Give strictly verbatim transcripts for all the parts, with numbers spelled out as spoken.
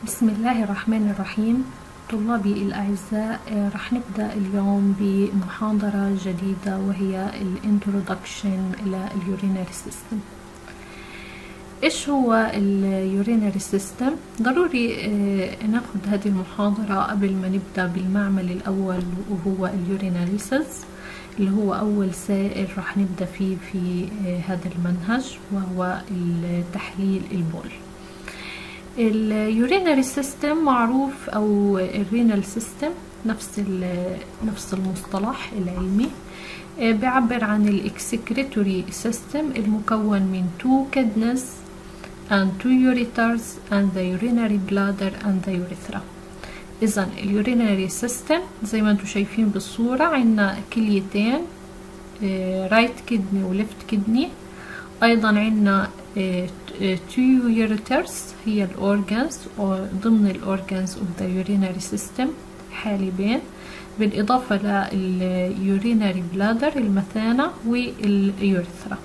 بسم الله الرحمن الرحيم. طلابي الأعزاء، رح نبدأ اليوم بمحاضرة جديدة وهي الانترودكشن إلى اليورينري سيستم. إيش هو اليورينري سيستم؟ ضروري ناخد هذه المحاضرة قبل ما نبدأ بالمعمل الأول وهو اليوريناليسيس اللي هو أول سائل رح نبدأ فيه في هذا المنهج، وهو التحليل البول. اليورينري سيستم معروف او الرينال سيستم نفس نفس المصطلح العلمي، بيعبر عن الاكسكريتوري سيستم المكون من two kidneys and two ureters and the urinary bladder and the urethra. اذا اليورينري سيستم زي ما انتم شايفين بالصورة عندنا كليتين، رايت كدني وليفت كدني. ايضا عندنا two ureters هي الأورجانز ضمن الأورجانز of the urinary system، حالبين، بالإضافة لليوريناري بلادر المثانة واليوريثرا.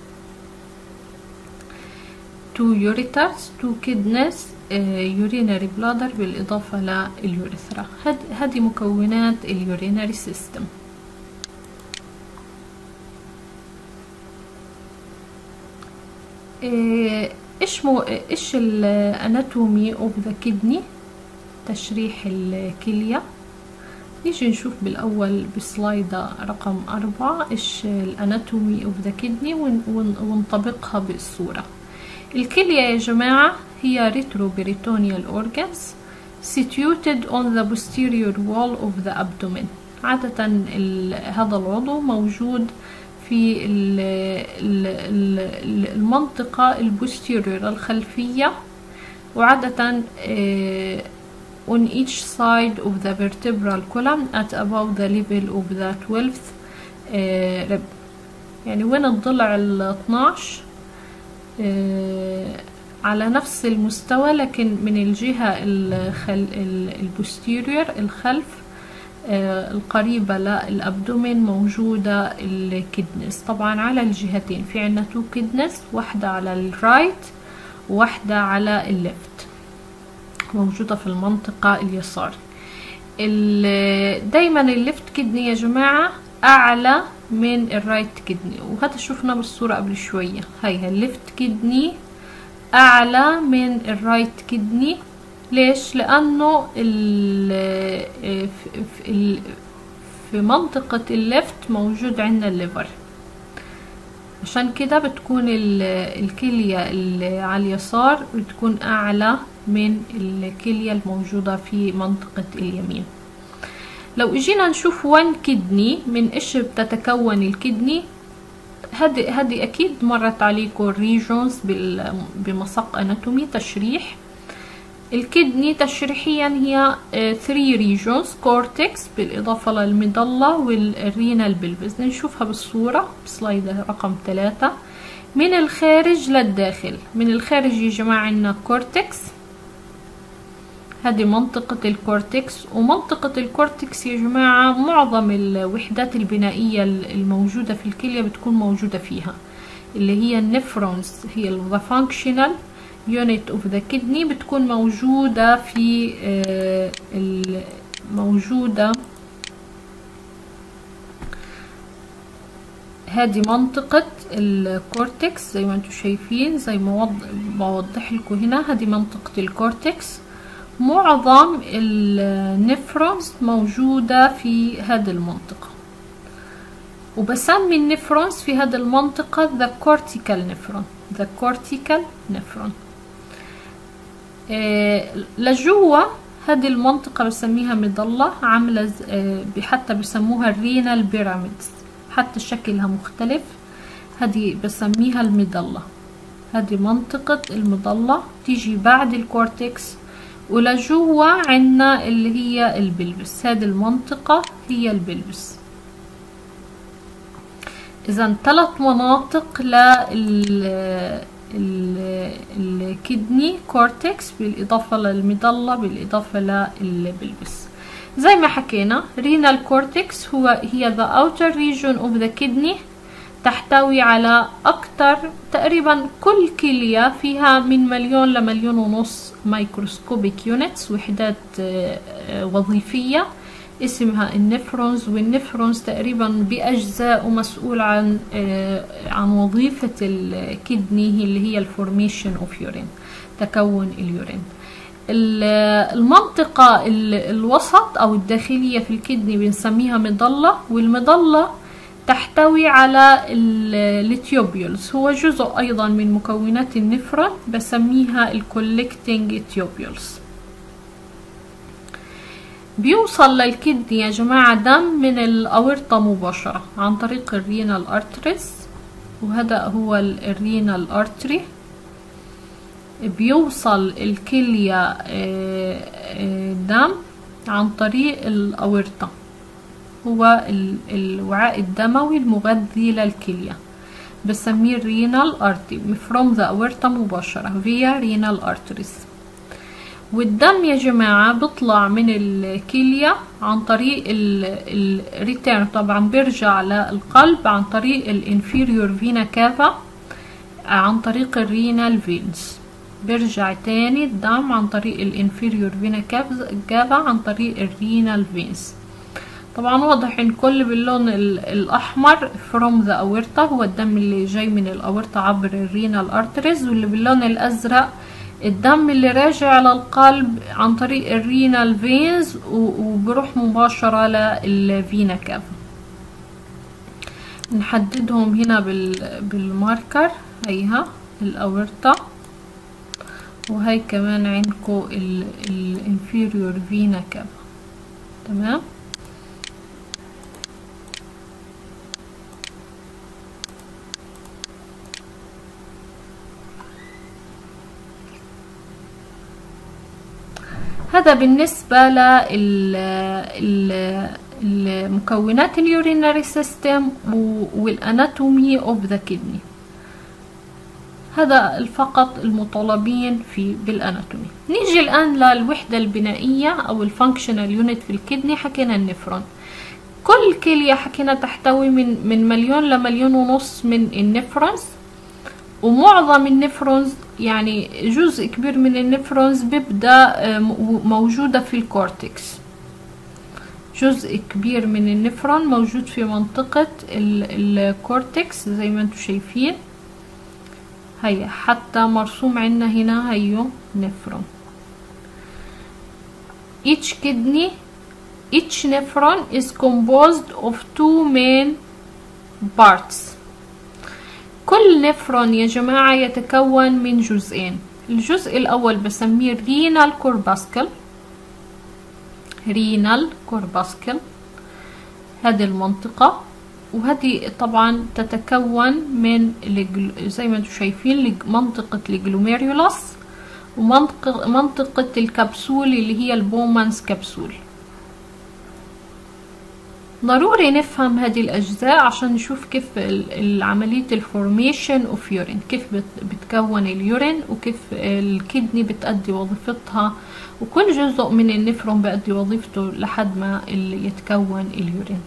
two ureters two kidneys urinary bladder بالإضافة لليوريثرا. هذه مكونات اليوريناري system. ايش مو ايش الاناتومي اوف ذا كدني، تشريح الكليه. نيجي نشوف بالاول بسلايد رقم أربعة ايش الاناتومي اوف ذا كدني ونطبقها بالصوره. الكليه يا جماعه هي retroperitoneal organs situated on the posterior wall of the abdomen. عاده هذا العضو موجود في المنطقة البوستيريور الخلفية، وعادة on each side of the vertebral column at above the level of the twelfth rib. يعني وين الضلع ال اثناشر على نفس المستوى، لكن من الجهة البوستيريور الخلف القريبة للأبدومين موجودة الكدنس. طبعا على الجهتين، في عنا تو كدنس، واحدة على الرايت وواحدة على الليفت، موجودة في المنطقة اليسار. دايما الليفت كدني يا جماعة أعلى من الرايت كدني، وهذا شفنا بالصورة قبل شوية. هاي الليفت كدني أعلى من الرايت كدني. ليش؟ لأنه في منطقة الليفت موجود عندنا الليفر، عشان كده بتكون الكلية اللي على اليسار بتكون أعلى من الكلية الموجودة في منطقة اليمين. لو اجينا نشوف وان كدني، من ايش بتتكون الكدني؟ هذه هذه أكيد مرت عليكم الريجونز بمساق أناتومي تشريح. الكدني تشريحيا هي ثري ريجونز، كورتكس بالإضافة للمظلة والرينال بلفز. نشوفها بالصورة بسلايد رقم ثلاثة. من الخارج للداخل، من الخارج يا جماعة عندنا كورتكس، هذه منطقة الكورتكس. ومنطقة الكورتكس يا جماعة معظم الوحدات البنائية الموجودة في الكلية بتكون موجودة فيها، اللي هي النفرونز، هي the functional unit of the kidney، بتكون موجودة في موجودة هذه منطقة الكورتكس زي ما انتم شايفين، زي ما بوضح لكم هنا. هذه منطقة الكورتكس، معظم النفرونز موجودة في هذه المنطقة، وبسمي النفرونز في هذه المنطقة the cortical nephron the cortical nephron. آه لجوا هذه المنطقة بسميها مظلة، عاملة آه حتى بسموها الرينال بيراميدز، حتى شكلها مختلف. هذه بسميها المظلة، هذه منطقة المظلة تيجي بعد الكورتكس. ولجوا عنا اللي هي البلبس، هذه المنطقة هي البلبس. إذا ثلاث مناطق لل الكدني كورتكس بالإضافة للمظلة بالإضافة للبلبس. زي ما حكينا رينال كورتكس هو هي the outer region of the kidney تحتوي على أكتر، تقريبا كل كلية فيها من مليون لمليون ونص مايكروسكوبيك يونتس، وحدات وظيفية اسمها النفرونز. والنفرونز تقريبا بأجزاء مسؤول عن عن وظيفة الكدني اللي هي الفورميشن اوف يورين، تكون اليورين. المنطقة الوسط أو الداخلية في الكدني بنسميها مظلة، والمظلة تحتوي على التيوبيولز، هو جزء أيضا من مكونات النفرون، بسميها الكولكتنج تيوبيولز. بيوصل للكدني يا جماعة دم من الأورطة مباشرة عن طريق الرينال أرتريز، وهذا هو الرينال أرتري. بيوصل الكلية دم عن طريق الأورطة، هو الوعاء الدموي المغذي للكلية، بسميه الرينال أرتري from the aorta مباشرة via renal arteries. والدم يا جماعة بيطلع من الكلية عن طريق الريتيرن، طبعا بيرجع للقلب عن طريق الانفيريور فينا كافا عن طريق الرينال فينز، بيرجع تاني الدم عن طريق الانفيريور فينا كافا عن طريق الرينال فينز. طبعا واضح ان كل باللون الاحمر from the aorta هو الدم اللي جاي من الاورطة عبر الرينال ارتريز، واللي باللون الازرق الدم اللي راجع للقلب عن طريق الرينال فينز وبروح مباشرة للفينا كافا. نحددهم هنا بالماركر، هيها الاورطة، وهي كمان عندكم الانفيريور فينا كافا. تمام. هذا بالنسبة للمكونات اليورينري سيستم والاناتومي اوف ذا كدني. هذا فقط المطالبين في بالاناتومي. نيجي الان للوحدة البنائية او الفانكشنال يونت في الكدني. حكينا النفرون، كل كلية حكينا تحتوي من من مليون لمليون ونص من النفرونز، ومعظم النفرونز يعني جزء كبير من النفرونز بيبدأ موجودة في الكورتكس. جزء كبير من النفرون موجود في منطقة الكورتكس زي ما انتم شايفين، هيا حتى مرسوم عندنا هنا هيو نفرون. each kidney each nephron is composed of two main parts. كل نفرون يا جماعة يتكون من جزئين. الجزء الأول بسميه رينال كورباسكل، رينال كورباسكل هذه المنطقة، وهذه طبعا تتكون من زي ما انتم شايفين منطقة الجلوميريولاس ومنطقة منطقة الكبسول اللي هي البومانز كبسول. ضروري نفهم هذه الأجزاء عشان نشوف كيف عملية الفورميشن اوف يورين، كيف بتكون اليورين وكيف الكدني بتأدي وظيفتها، وكل جزء من النفرون بأدي وظيفته لحد ما يتكون اليورين.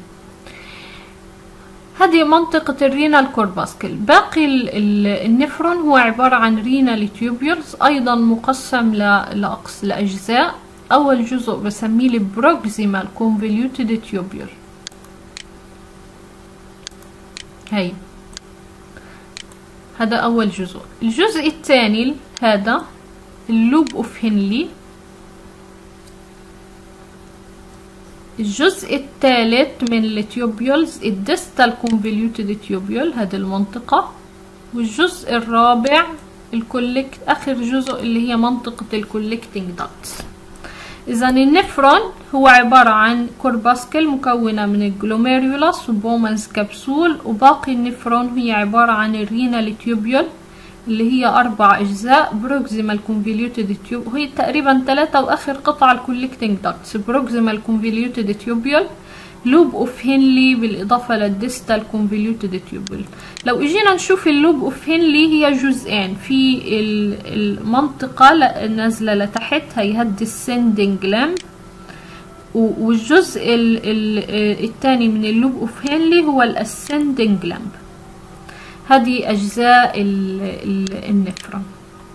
هذه منطقة الرينال كورباسكل. باقي النفرون هو عبارة عن رينال تيوبيولز أيضا مقسم لأقص لأجزاء. أول جزء بسميه البروكسيمال كونفوليوتد تيوبيول، هاي هذا أول جزء. الجزء الثاني هذا اللوب اوف هنلي. الجزء الثالث من التيوبيولز الديستال كونفوليوتد تيوبيول، هذه المنطقة. والجزء الرابع الكولكت آخر جزء اللي هي منطقة الكولكتنج داكتس. إذا النفرون هو عبارة عن كورباسكل مكونة من الجلوميريولاس وبومانز كبسول، وباقي النفرون هي عبارة عن الرينال تيوبيول اللي هي أربع أجزاء. بروكسيمال كونفوليوتد تيوب وهي تقريبا ثلاثة، وآخر قطعة الكولكتنج داكتس. بروكسيمال كونفوليوتد تيوبيول، لوب اوف هنلي بالإضافة للديستال كونفوليوتد تيوبيول. لو اجينا نشوف اللوب اوف هنلي هي جزئين، في المنطقة نازلة لتحت هي هاد السندنج لامب، والجزء الثاني من اللوب اوف هنلي هو الاسندنج لامب. هذه أجزاء النفرون.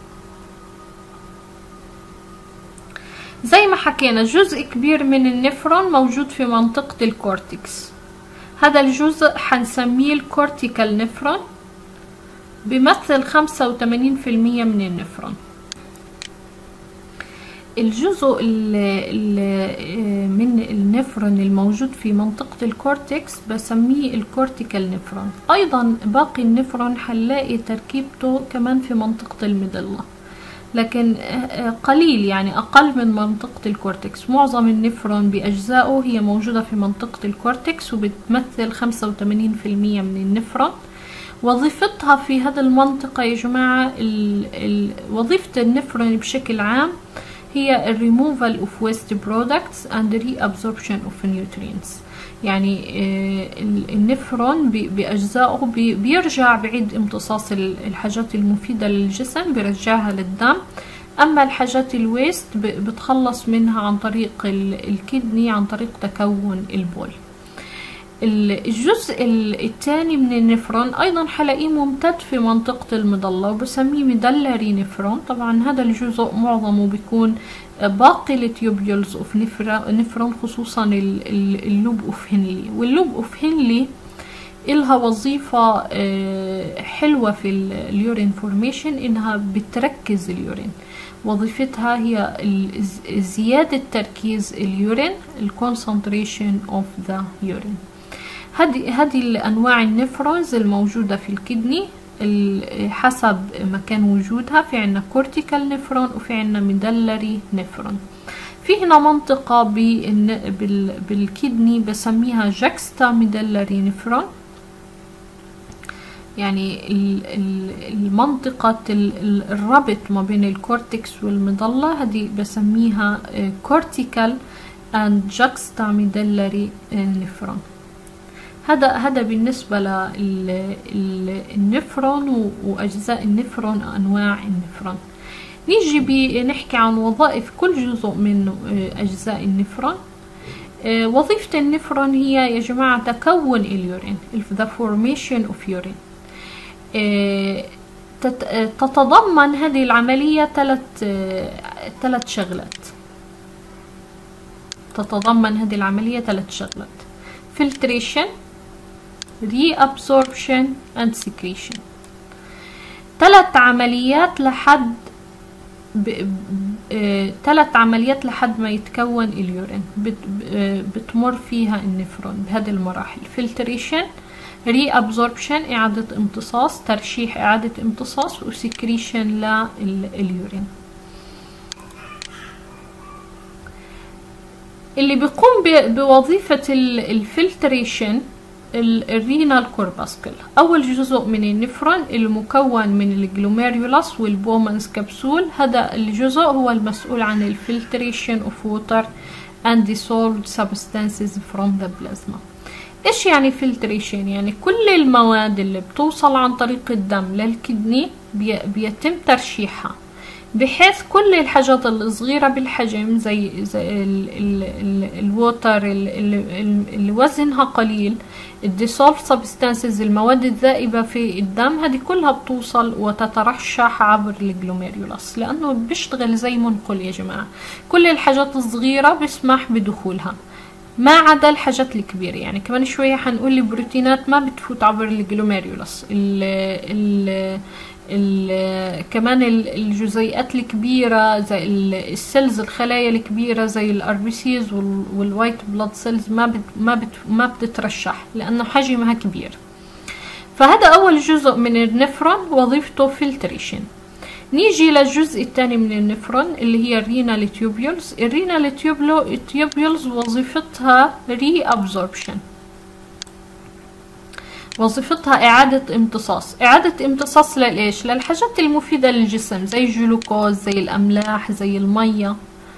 زي ما حكينا جزء كبير من النفرون موجود في منطقة الكورتكس، هذا الجزء حنسميه الكورتيكال نفرون، بيمثل خمسة وثمانين بالمئة من النفرون. الجزء من النفرون الموجود في منطقة الكورتكس بسميه الكورتيكال نفرون. أيضا باقي النفرون حنلاقي تركيبته كمان في منطقة المظلة، لكن قليل يعني أقل من منطقة الكورتكس. معظم النفرون بأجزائه هي موجودة في منطقة الكورتكس وبتمثل خمسة وثمانين بالمئة من النفرون. وظيفتها في هذه المنطقة يا جماعة، ال ال وظيفة النفرون بشكل عام هي الريموفال اوف ويست برودكتس اند ري ابزوربشن اوف نيوترينتس. يعني النفرون بأجزائه بيرجع بعيد امتصاص الحاجات المفيدة للجسم، بيرجعها للدم. أما الحاجات الويست بتخلص منها عن طريق الكدني عن طريق تكون البول. الجزء الثاني من النفرون أيضا حلاقيه ممتد في منطقة المظلة وبسميه ميدلري نفرون. طبعا هذا الجزء معظمه بيكون باقي التيوبيولز اوف نفرون، خصوصا اللوب اوف هنلي. واللوب اوف هنلي إلها وظيفة حلوة في اليورين فورميشن، إنها بتركز اليورين. وظيفتها هي زيادة تركيز اليورين، الكونسنتريشن اوف ذا يورين. هذه هذه الأنواع النفرونز الموجودة في الكدني حسب مكان وجودها. في عنا كورتيكال نفرون وفي عنا ميدلري نفرون. في هنا منطقة بالكدني بسميها جاكستا ميدلري نفرون، يعني المنطقة الربط ما بين الكورتكس والمظلة، هذه بسميها كورتيكال اند جاكستا ميدلري نفرون. هذا هذا بالنسبة للنفرون وأجزاء النفرون وأنواع النفرون. نيجي بنحكي عن وظائف كل جزء من أجزاء النفرون. وظيفة النفرون هي يا جماعة تكون اليورين، the formation of urine. تتضمن هذه العملية ثلاث ثلاث شغلات. تتضمن هذه العملية ثلاث شغلات: filtration، reabsorption and secretion. ثلاث عمليات لحد ثلاث عمليات لحد ما يتكون اليورين بتمر فيها النفرون بهذه المراحل: filtration، reabsorption إعادة امتصاص، ترشيح إعادة امتصاص، وسكريشن لليورين. اللي بيقوم بوظيفة الفلتريشن الرينال كورباسكل. أول جزء من النفرون المكون من الجلوميريولاس والبومانز كبسول، هذا الجزء هو المسؤول عن الفلتريشن of water and dissolved substances from the plasma. إيش يعني فلتريشن؟ يعني كل المواد اللي بتوصل عن طريق الدم للكدني بيتم ترشيحها، بحيث كل الحاجات الصغيرة بالحجم زي, زي الووتر اللي وزنها قليل، الديسولف سبستانسز المواد الذائبة في الدم، هذه كلها بتوصل وتترشح عبر الجلوميريولاس، لأنه بيشتغل زي منقل يا جماعة. كل الحاجات الصغيرة بيسمح بدخولها ما عدا الحاجات الكبيرة. يعني كمان شوية حنقول البروتينات ما بتفوت عبر الجلوميريولاس. ال ال ال كمان الجزيئات الكبيرة زي السيلز، الخلايا الكبيرة زي الار بي سيز والوايت بلاد سيلز ما بت ما بت ما بتترشح لأنه حجمها كبير. فهذا أول جزء من النفرون وظيفته فلتريشن. نيجي للجزء الثاني من النفرون اللي هي الرينال تيوبيولز. الرينال تيوبيولز وظيفتها ري ابزوربشن، وظيفتها إعادة امتصاص. إعادة امتصاص للإيش؟ للحاجات المفيدة للجسم زي الجلوكوز، زي الأملاح، زي المية.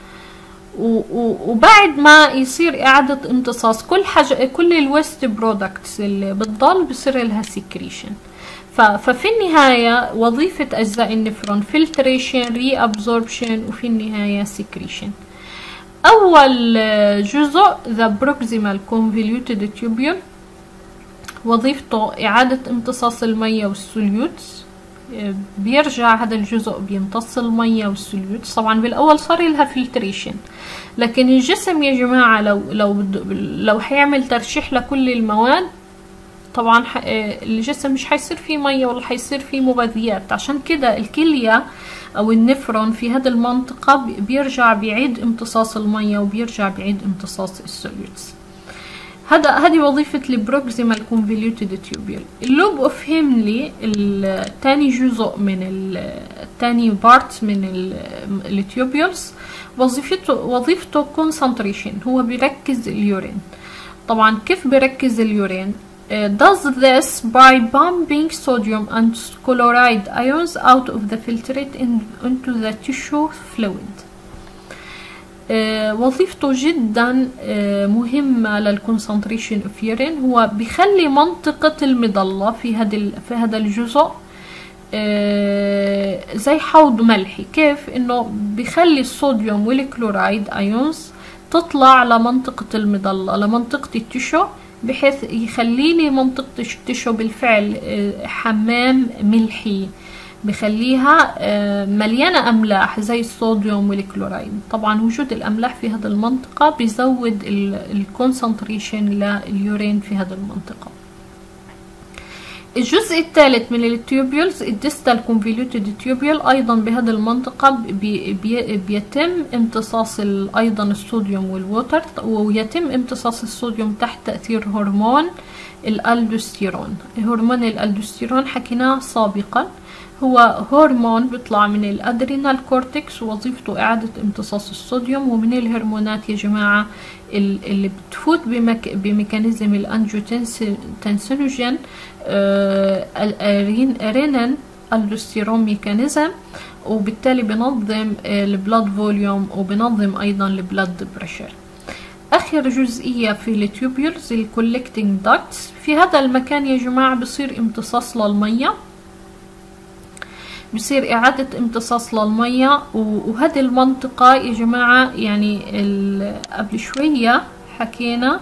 وبعد ما يصير إعادة امتصاص كل حاجة، كل الويست برودكتس اللي بتضل بصير لها سكريشن. ففي النهاية وظيفة أجزاء النفرون فلتريشن، ري أبزوربشن، وفي النهاية سكريشن. أول جزء the proximal convoluted tubule وظيفته إعادة امتصاص المية والسوليوتس. بيرجع هذا الجزء بيمتص المية والسوليوتس. طبعا بالأول صار لها فلتريشن، لكن الجسم يا جماعة لو لو لو حيعمل ترشيح لكل المواد، طبعا الجسم مش حيصير فيه مية ولا حيصير فيه مغذيات. عشان كده الكلية او النفرون في هذه المنطقة بيرجع بيعيد امتصاص المية وبيرجع بيعيد امتصاص السوليوتس. هذا هذه وظيفة البروكسيمال كونفوليوتد تيوبيول. اللوب اوف هيملي الثاني جزء من الثاني بارت من التيوبيولز، وظيفته وظيفته كونسنتريشن، هو بيركز اليورين. طبعا كيف بيركز اليورين؟ does this by pumping sodium and chloride ions out of the filtrate in, into the tissue fluid. uh, وظيفته جدا uh, مهمة للكونسنتريشن اوف يورين. هو بيخلي منطقة المظلة في هذا في هذا الجزء uh, زي حوض ملحي. كيف؟ انه بيخلي الصوديوم والكلورايد ايونز تطلع لمنطقة المظلة، لمنطقة التشو، بحيث يخلي لي منطقة التشو بالفعل حمام ملحي، بخليها مليانة أملاح زي الصوديوم والكلورايد. طبعا وجود الأملاح في هذه المنطقة بيزود الكونسنتريشن لليورين في هذه المنطقة. الجزء الثالث من التيوبيولز الديستال كونفوليوتد تيوبيول، ايضا بهذه المنطقه بي بي بيتم امتصاص ايضا الصوديوم والووتر، ويتم امتصاص الصوديوم تحت تاثير هرمون الالدوستيرون. هرمون الالدوستيرون حكيناه سابقا، هو هرمون بيطلع من الادرينال كورتكس، ووظيفته اعاده امتصاص الصوديوم. ومن الهرمونات يا جماعه اللي بتفوت بمك بميكانيزم الانجيوتنسينوجين رينين الدوستيرون ميكانيزم، وبالتالي بنظم البلاد فوليوم وبنظم ايضا البلاد بريشر. اخر جزئيه في التيوبيولز الكولكتنج داكتس. في هذا المكان يا جماعه بصير امتصاص للميه، بصير إعادة امتصاص للمية. وهذه المنطقة يا جماعة يعني قبل شوية حكينا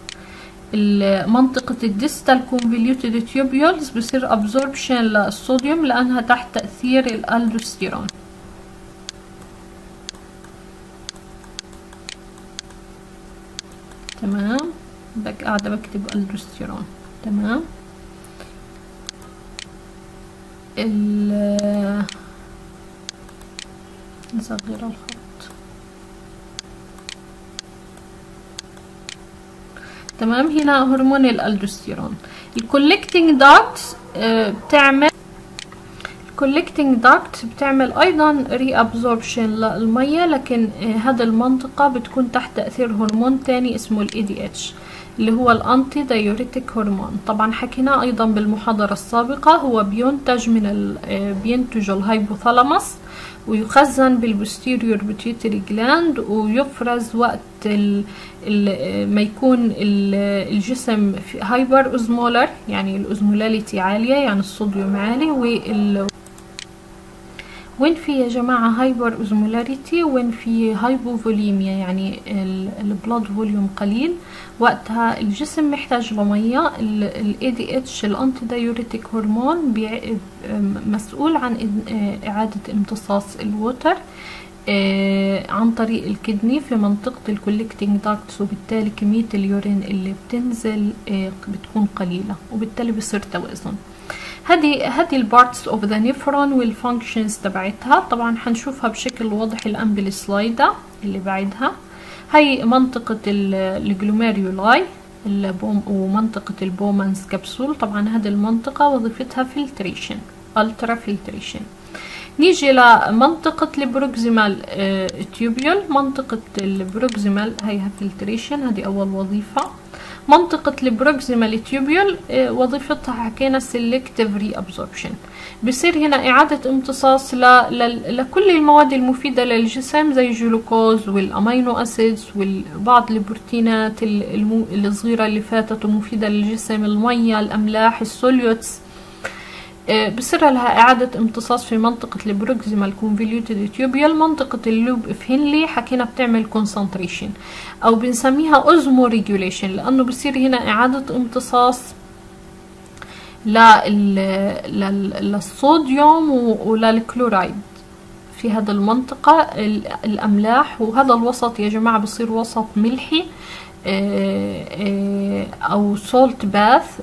منطقة الديستال كونفوليوتد تيوبيولز بصير ابزوربشن للصوديوم لأنها تحت تأثير الالدوستيرون. تمام، بك قاعدة بكتب الدوستيرون. تمام، ال نصغر الخط. تمام، هنا هرمون الالدوستيرون. الكولكتنج داكت بتعمل الكولكتنج داكت بتعمل ايضا ري ابزوربشن للميه، لكن هذا المنطقه بتكون تحت تاثير هرمون تاني اسمه الاي دي اتش اللي هو الانتي دايوريتيك هرمون. طبعا حكيناه ايضا بالمحاضره السابقه، هو بينتج من ال بينتج الهايبوثالاموس ويخزن بالبوستيريور بيتيوتري جلاند، ويفرز وقت ال ال ما يكون ال الجسم هايبر اوزمولر، يعني الاوزمولاليتي عاليه، يعني الصوديوم عالي، وال وين في يا جماعة هايبر اوزمولاريتي وين في هايبوفوليميا، يعني البلاد فوليوم قليل، وقتها الجسم محتاج لمية. الاي دي اتش الانتي دايوريتيك هرمون مسؤول عن اعادة امتصاص الووتر عن طريق الكدني في منطقة الكولكتنج داكتس، وبالتالي كمية اليورين اللي بتنزل بتكون قليلة، وبالتالي بصير توازن. هذه هذه البارتس اوف ذا نيفرون والفانكشنز تبعتها. طبعا حنشوفها بشكل واضح الان بالسلايدة اللي بعدها. هي منطقة الجلوميرولاي ومنطقة البومانز كبسول. طبعا هذه المنطقة وظيفتها فلتريشن، الترا فلتريشن. نيجي لمنطقة البروكسيمال تيوبيول. منطقة البروكسيمال هيها فلتريشن، هذه أول وظيفة. منطقة البروكسيمال تيوبيول وظيفتها حكينا سيلكتيف ري ابزوربشن، بصير هنا إعادة امتصاص ل... ل... لكل المواد المفيدة للجسم زي الجلوكوز والأمينو أسيدز وبعض البروتينات الم... الصغيرة اللي فاتت ومفيدة للجسم، المية، الأملاح، السوليوتس. بصير لها إعادة امتصاص في منطقة البروكسيمال كونفوليوتد تيوبيول. منطقة اللوب اوف هنلي حكينا بتعمل كونسنتريشن أو بنسميها اوزمو ريجوليشن، لأنه بصير هنا إعادة امتصاص للصوديوم وللكلورايد في هذا المنطقة الأملاح. وهذا الوسط يا جماعة بصير وسط ملحي أو سولت باث،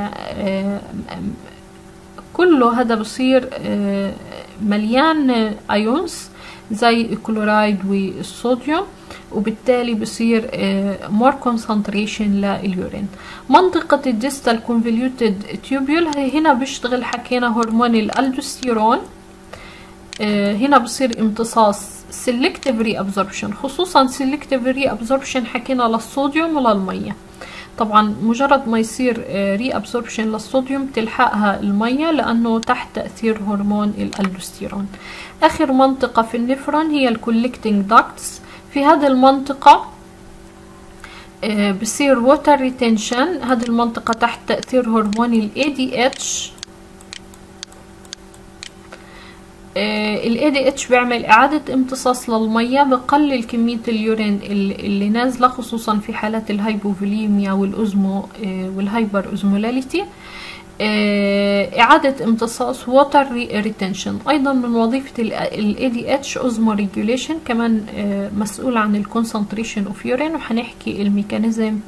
كله هذا بصير مليان ايونز زي الكلورايد والصوديوم، وبالتالي بصير مور كونسنتريشن لليورين. منطقة الديستال كونفوليوتد تيوبيول هنا بيشتغل حكينا هرمون الالدوستيرون، هنا بصير امتصاص سيلكتيف ري ابزوربشن، خصوصا سيلكتيف ري ابزوربشن حكينا للصوديوم وللميه. طبعا مجرد ما يصير ري ابسوربشن للصوديوم تلحقها الميه لانه تحت تاثير هرمون الالدوستيرون. اخر منطقه في النفرون هي الكولكتنج داكتس. في هذه المنطقه بصير ووتر ريتنشن، هذه المنطقه تحت تاثير هرمون الاي دي اتش. الاي دي اتش بيعمل اعادة امتصاص للمية، بقلل كمية اليورين اللي نازلة خصوصا في حالات الهايبوفوليميا والأزمو والهايبر أزمولاليتي. اعادة امتصاص ووتر ريتنشن. ايضا من وظيفة الاي دي اتش اوزمو ريجوليشن، كمان مسؤول عن الكونسنتريشن اوف يورين، وهنحكي الميكانيزم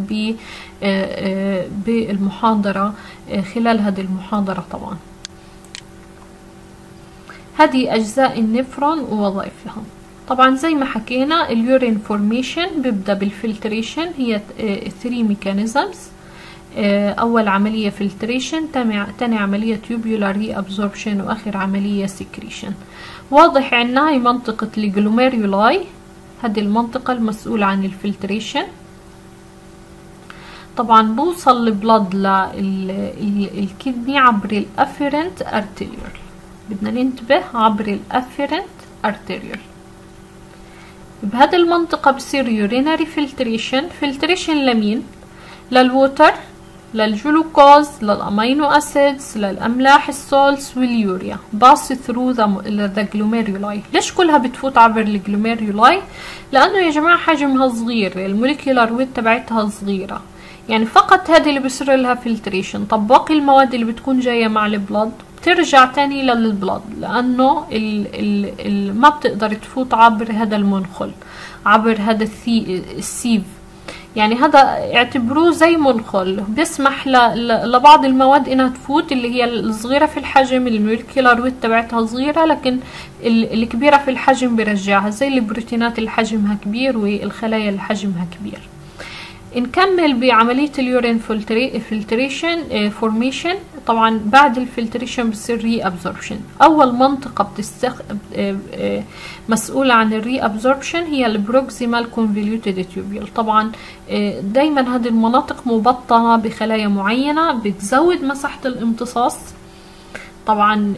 بالمحاضرة خلال هذه المحاضرة. طبعا هذه أجزاء النفرون ووظائفها. طبعا زي ما حكينا اليورين فورميشن بيبدأ بالفلتريشن، هي ثري ميكانيزمز. أول عملية فلتريشن، تاني عملية تيوبيولار ري أبزوربشن، وآخر عملية سكريشن. واضح عنا هي منطقة الجلوميرولاي، هذه المنطقة المسؤولة عن الفلتريشن. طبعا بوصل البلد للكدني عبر الأفيرنت أرتيريول، بدنا ننتبه عبر الافيرنت ارتيريول. بهذه المنطقة بصير يوريناري فلتريشن. فلتريشن لمين؟ للووتر، للجلوكوز، للامينو اسيدز، للاملاح السولتس واليوريا، باس ثرو ذا جلوميرولاي. ليش كلها بتفوت عبر الجلوميرولاي؟ لانه يا جماعة حجمها صغير، الموليكيولار ويت تبعتها صغيرة، يعني فقط هذه اللي بصير لها فلتريشن. طب باقي المواد اللي بتكون جاية مع البلد ترجع تاني للبلد، لانه ال ال ال ما بتقدر تفوت عبر هذا المنخل، عبر هذا السيف. يعني هذا اعتبروه زي منخل بيسمح لبعض المواد انها تفوت، اللي هي الصغيره في الحجم، الموليكيولار ويت تبعتها صغيره، لكن الكبيره في الحجم بيرجعها، زي البروتينات اللي حجمها كبير والخلايا اللي حجمها كبير. نكمل بعملية اليورين فلتريشن فورميشن. طبعا بعد الفلتريشن بصير ري ابزوربشن. اول منطقة بتستخ... مسؤولة عن الري ابزوربشن هي البروكسيمال كونفوليوتد تيوبيول. طبعا دايما هذه المناطق مبطنة بخلايا معينة بتزود مساحة الامتصاص. طبعا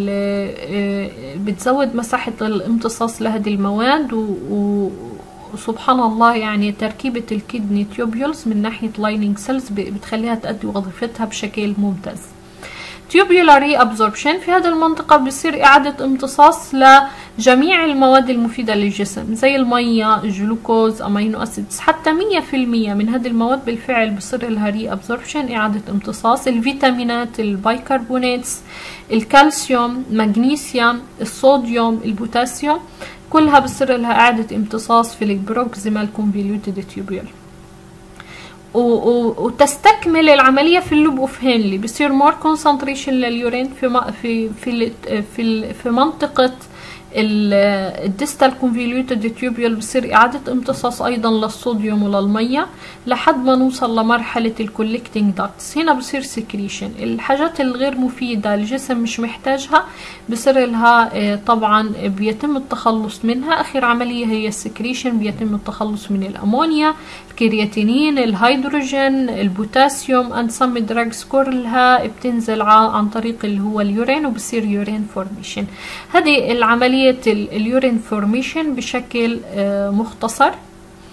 بتزود مساحة الامتصاص لهذه المواد، و وسبحان الله يعني تركيبة الكدني تيوبيولز من ناحية لايننج سيلز بتخليها تأدي وظيفتها بشكل ممتاز. تيوبيولار ري ابزوربشن، في هذه المنطقة بيصير إعادة امتصاص لجميع المواد المفيدة للجسم زي المية، الجلوكوز، أمينو أسيدز، حتى مية في المية من هذه المواد بالفعل بيصير لها ري ابزوربشن، إعادة امتصاص. الفيتامينات، البايكربوناتس، الكالسيوم، مغنيسيوم، الصوديوم، البوتاسيوم، كلها بصير لها إعادة امتصاص في البروكسيمال كونفوليوتد تيوبيول. وتستكمل العملية في اللوب اوف هنلي، بصير مور كونسنتريشن لليورين في في في في, في منطقة الديستال كونفوليوتد تيوبيول، بصير إعادة امتصاص أيضا للصوديوم وللمية لحد ما نوصل لمرحلة الكولكتنج داكتس. هنا بصير سكريشن، الحاجات الغير مفيدة الجسم مش محتاجها بصير لها طبعا بيتم التخلص منها. آخر عملية هي السكريشن، بيتم التخلص من الأمونيا، الكرياتينين، الهيدروجين، البوتاسيوم، and some drugs كلها بتنزل عن طريق اللي هو اليورين، وبصير يورين فورميشن. هذه العملية اليورين فورميشن بشكل مختصر.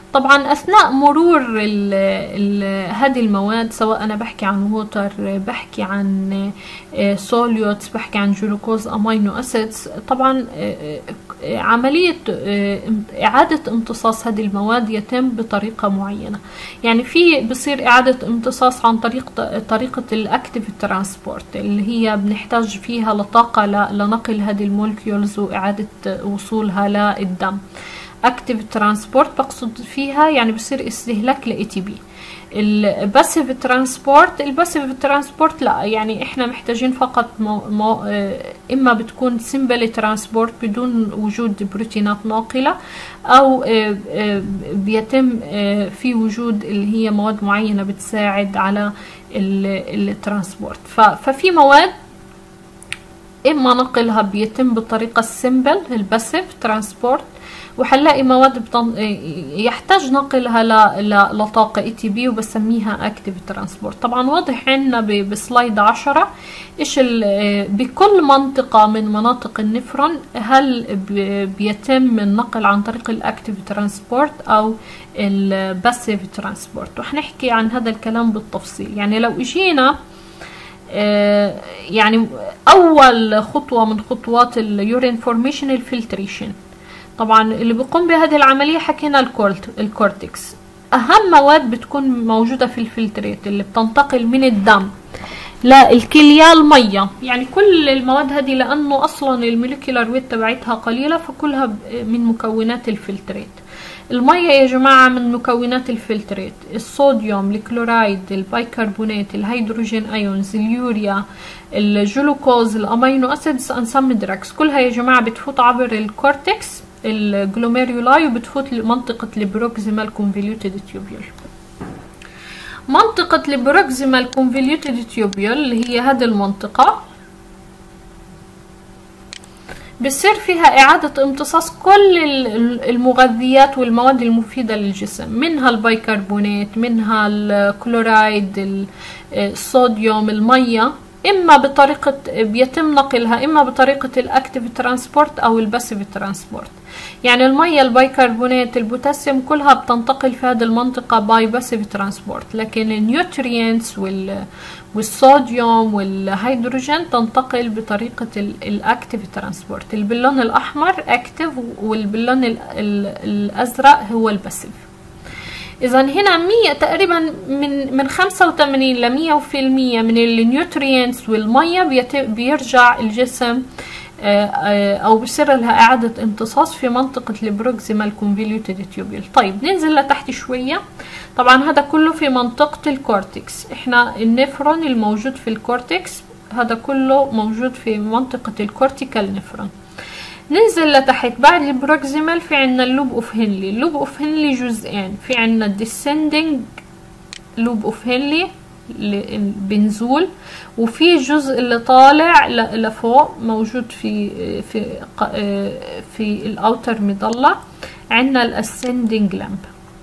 طبعا اثناء مرور ال ال هذه المواد، سواء انا بحكي عن ووتر، بحكي عن سوليوتس، بحكي عن جلوكوز، امينو اسيدز، طبعا عملية اعادة امتصاص هذه المواد يتم بطريقة معينة. يعني في بصير اعادة امتصاص عن طريق طريقة الاكتيف ترانسبورت، اللي هي بنحتاج فيها لطاقة لنقل هذه المولكيولز واعادة وصولها للدم. اكتيف ترانسبورت بقصد فيها يعني بصير استهلاك ل إيه تي بي. الباسيف ترانسبورت، الباسيف ترانسبورت لا، يعني احنا محتاجين فقط مو مو اما بتكون سمبل ترانسبورت بدون وجود بروتينات ناقلة، او بيتم في وجود اللي هي مواد معينة بتساعد على الترانسبورت. ففي مواد اما نقلها بيتم بالطريقة السمبل الباسيف ترانسبورت، وحنلاقي مواد بطن... يحتاج نقلها ل... ل... لطاقة اي تي بي وبسميها اكتيف ترانسبورت. طبعا واضح عندنا ب... بسلايد عشرة ايش ال... بكل منطقة من مناطق النفرون هل ب... بيتم النقل عن طريق الاكتيف ترانسبورت او الباسيف ترانسبورت، وحنحكي عن هذا الكلام بالتفصيل. يعني لو اجينا يعني اول خطوة من خطوات اليورين فورميشن الفلتريشن، طبعا اللي بيقوم بهذه العملية حكينا الكورتكس. اهم مواد بتكون موجودة في الفلترات اللي بتنتقل من الدم للكلية المية. يعني كل المواد هذه لانه اصلا الموليكيولار ويت تبعتها قليلة فكلها من مكونات الفلترات. المية يا جماعة من مكونات الفلترات، الصوديوم، الكلورايد، البيكربونات، الهيدروجين ايونز، اليوريا، الجلوكوز، الامينو اسيدز، انسم دراكس، كلها يا جماعة بتفوت عبر الكورتكس الجلوميرولاي وبتفوت لمنطقة البروكسيمال كونفوليوتد تيوبيول. منطقة البروكسيمال كونفوليوتد تيوبيول اللي هي هذه المنطقة بصير فيها إعادة امتصاص كل المغذيات والمواد المفيدة للجسم، منها البيكربونات، منها الكلورايد، الصوديوم، المية، إما بطريقة بيتم نقلها إما بطريقة الأكتيف ترانسبورت أو الباسيف ترانسبورت. يعني المية، البيكربونات، البوتاسيوم كلها بتنتقل في هذه المنطقة باي باسيف ترانسبورت، لكن النيوترينتس وال والصوديوم والهيدروجين تنتقل بطريقة الأكتيف ترانسبورت. البالون الأحمر أكتيف والبالون الأزرق هو الباسيف. إذا هنا مية تقريبا من من خمسة وثمانين ل مية في المية من النيوترينتس والمية بيرجع الجسم أو بصير لها إعادة امتصاص في منطقة البروكسيمال كونفوليوتد تيوبيول. طيب ننزل لتحت شوية. طبعا هذا كله في منطقة الكورتكس، احنا النفرون الموجود في الكورتكس هذا كله موجود في منطقة الكورتيكال نفرون. ننزل لتحت بعد البروكسيمال في عنا اللوب اوف هنلي. اللوب اوف هنلي جزئين، في عنا الديسندنج لوب اوف هنلي بنزول، وفي جزء اللي طالع لفوق موجود في في في الاوتر مظلة عنا الاسندنج لامب.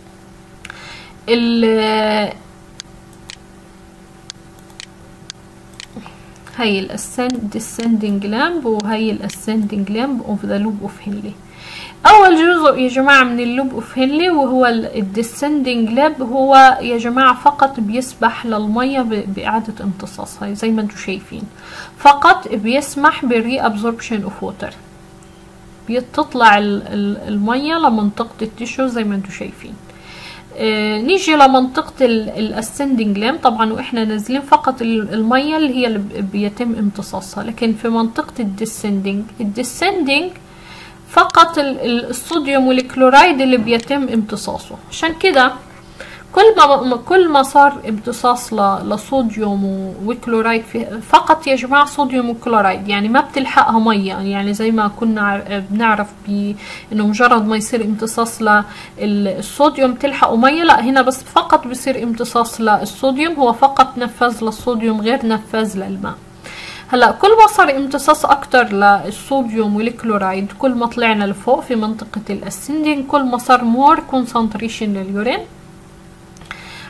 هاي الاسندنج لامب وهي الاسندنج لامب اوف ذا لوب اوف هنلي. اول جزء يا جماعه من اللوب اوف هنلي وهو الديسندنج لاب هو يا جماعه فقط بيسمح للميه باعاده امتصاصها زي ما انتم شايفين، فقط بيسمح بالري ابزوربشن اوف ووتر، بتطلع الميه لمنطقه التيشو زي ما انتم شايفين. آه نيجي لمنطقة الاسندنج لام، طبعا واحنا نازلين فقط المية اللي هي اللي بيتم امتصاصها، لكن في منطقة الديسندنج الديسندنج فقط الصوديوم والكلورايد اللي بيتم امتصاصه. عشان كده كل ما كل ما صار امتصاص لصوديوم وكلورايد فقط يا جماعه صوديوم وكلورايد، يعني ما بتلحقها ميه، يعني زي ما كنا بنعرف انه مجرد ما يصير امتصاص للصوديوم تلحقه ميه، لا هنا بس فقط بصير امتصاص للصوديوم، هو فقط نفاذ للصوديوم غير نفاذ للماء. هلا كل ما صار امتصاص اكتر للصوديوم والكلورايد كل ما طلعنا لفوق في منطقه الاسندنج كل ما صار مور كونسنتريشن لليورين.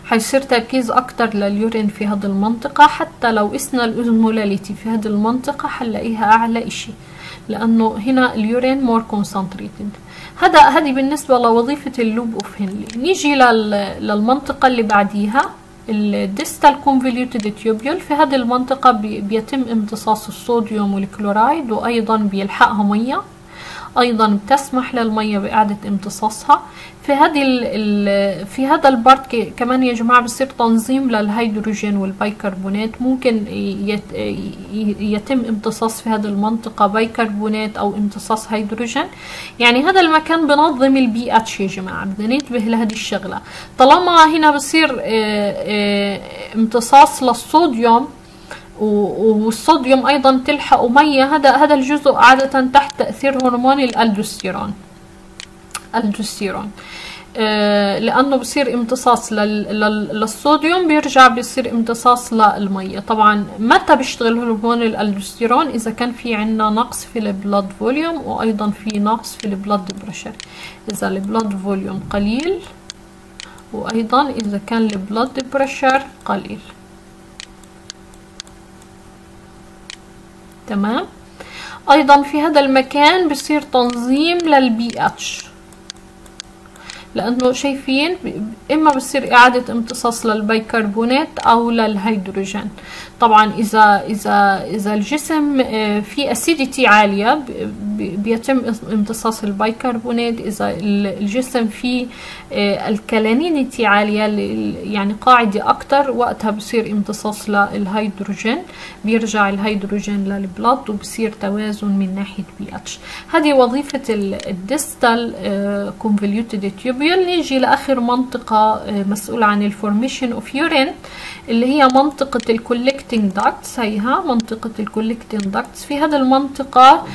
حيصير تركيز اكتر لليورين في هذه المنطقة. حتى لو قسنا الاوزمولاليتي في هذه المنطقة حنلاقيها اعلى اشي، لانه هنا اليورين مور كونسنتريتد. هذا هذه بالنسبة لوظيفة اللوب اوف هنلي. نيجي للمنطقة اللي بعديها الديستال كونفوليوتد تيوبيول. في هذه المنطقة بيتم امتصاص الصوديوم والكلورايد، وايضا بيلحقها مية، ايضا بتسمح للمية باعادة امتصاصها. في هذه ال في هذا البارت كمان يا جماعة بصير تنظيم للهيدروجين والبيكربونات. ممكن يتم امتصاص في هذه المنطقة بيكربونات او امتصاص هيدروجين. يعني هذا المكان بنظم البي اتش يا جماعة، بدنا ننتبه لهذه الشغلة. طالما هنا بصير امتصاص للصوديوم والصوديوم ايضا تلحق ميه، هذا هذا الجزء عاده تحت تاثير هرمون الالدوستيرون. الالدوستيرون آه لانه بصير امتصاص للصوديوم بيرجع بيصير امتصاص للميه. طبعا متى بيشتغل هرمون الالدوستيرون؟ اذا كان في عندنا نقص في البلاد فوليوم، وايضا في نقص في البلاد بريشر. اذا البلاد فوليوم قليل، وايضا اذا كان البلاد بريشر قليل. تمام. ايضا في هذا المكان بصير تنظيم للبي اتش، لانه شايفين اما بصير اعادة امتصاص للبيكربونات او للهيدروجين. طبعا اذا اذا اذا الجسم في اسيديتي عالية بيتم امتصاص البيكربونات. اذا الجسم في الكالينيتي عالية يعني قاعدة اكتر، وقتها بصير امتصاص للهيدروجين، بيرجع الهيدروجين للبلاد وبصير توازن من ناحية بي اتش. هذه وظيفة الديستال كونفوليوتد تيوبيول. نيجي لاخر منطقة مسؤولة عن الفورميشن اوف يورين، اللي هي منطقة الكولكتنج داكتس. هيها منطقة الكولكتنج داكتس. في هذه المنطقة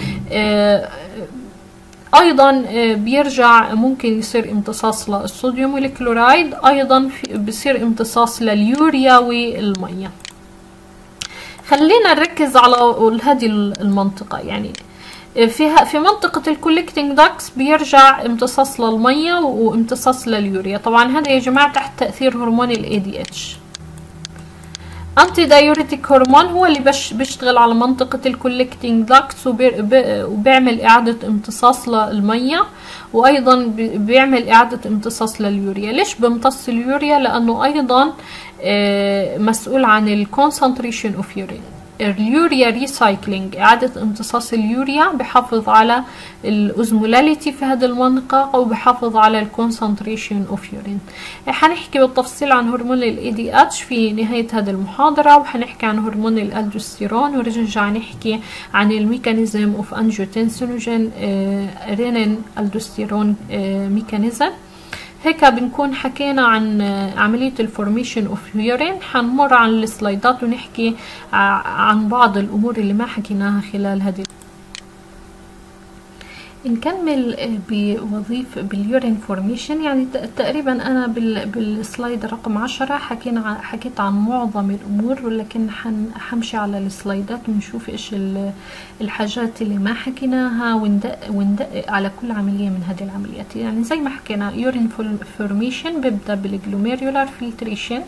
ايضا بيرجع ممكن يصير امتصاص للصوديوم والكلورايد، ايضا بيصير امتصاص لليوريا والمية. خلينا نركز على هذه المنطقة. يعني فيها في منطقة الكولكتنج داكس بيرجع امتصاص للمية وامتصاص لليوريا. طبعا هذا يا جماعة تحت تأثير هرمون ال إيه دي إتش. انتي دايوريتيك هرمون هو اللي بش بيشتغل على منطقة الكولكتنج داكتس وبيعمل اعادة امتصاص للمية، وايضا بيعمل اعادة امتصاص لليوريا. ليش بيمتص اليوريا؟ لانه ايضا مسؤول عن الكونسنتريشن اوف يورين. اليوريا ريسايكلينج، اعادة امتصاص اليوريا، بحافظ على الاوزمولاليتي في هذه المنطقة، او بحافظ على الكونسنتريشن اوف يورين. حنحكي بالتفصيل عن هرمون الاي دي اتش في نهاية هذه المحاضرة، وحنحكي عن هرمون الالدوستيرون، ونرجع نحكي عن الميكانيزم اوف انجيوتنسينوجين رينين الدوستيرون ميكانيزم. هيك بنكون حكينا عن عملية الفورميشن اوف يورين. حنمر عن السلايدات ونحكي عن بعض الامور اللي ما حكيناها خلال هذه. نكمل بوظيفة باليورين فورميشن. يعني تقريبا انا بالسلايد رقم عشرة حكينا حكيت عن معظم الامور، ولكن حمشي على السلايدات ونشوف ايش الحاجات اللي ما حكيناها، وندق وندقق على كل عملية من هذه العمليات. يعني زي ما حكينا يورين فورميشن بيبدأ بالجلوميرولار فلتريشن.